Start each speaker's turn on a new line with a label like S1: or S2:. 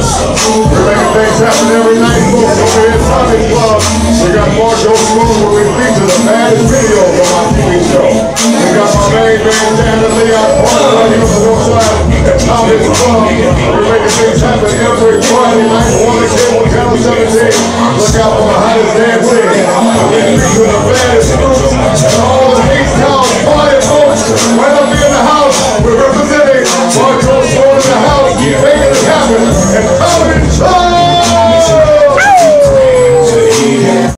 S1: We're making things happen every night, folks. Over here at Sonic Club, we got Marco Smooth where we feature the baddest videos on my TV show. We got my main man, Dan and Leon Parker, right here on the north side at Sonic Club. We're making things happen every Friday night, 1 to 10.